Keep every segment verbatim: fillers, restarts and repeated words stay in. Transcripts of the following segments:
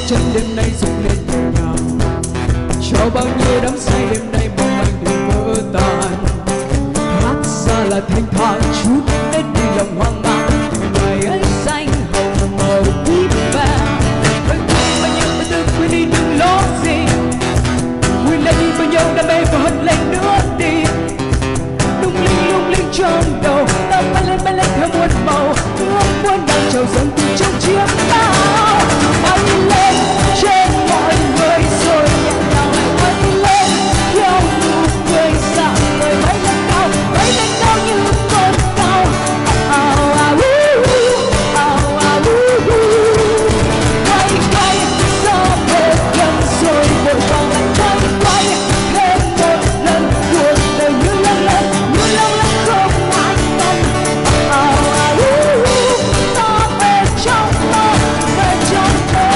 chân đêm nay rung lên nhẹ nhàng, cho bao nhiêu đắm say đêm nay mong anh đừng vỡ tan. Hát ra là thanh thản chút hết đi lòng hoang mang, ngày ấy xanh hồng màu tím vàng. Đừng quên bao nhiêu tâm tư, quên đi đừng lo gì, quên lại đi bao nhiêu đam mê và hận lên nữa đi. Lung linh lung linh trong đầu ta bay lên bay lên theo muôn màu, ước muốn đang trào dâng từ trong chiếc áo. Bay lên trên mọi người rồi nhẹ nhàng lại bay lên theo nụ cười dạng người, bay lên cao bay lên cao như con cao. Ao ao ao ao quay quay gió về gần rồi vội vàng lại quay quay thêm một lần cuộc đời như lăn lăn như lăn lăn không ai tâm. Ao ao ta về trong mơ về trong mơ.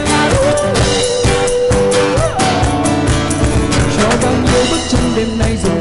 Cho bao nhiêu bước chân đêm nay rồi